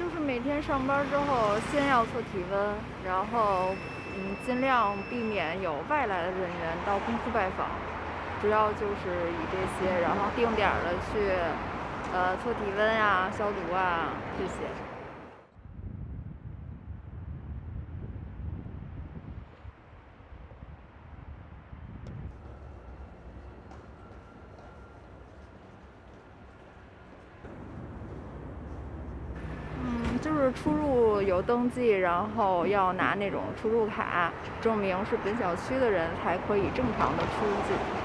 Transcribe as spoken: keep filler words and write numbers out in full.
就是每天上班之后，先要测体温，然后嗯，尽量避免有外来的人员到公司拜访，主要就是以这些，然后定点的去呃测体温啊、消毒啊这些。嗯，就是出入有登记，然后要拿那种出入卡，证明是本小区的人才可以正常的出入境。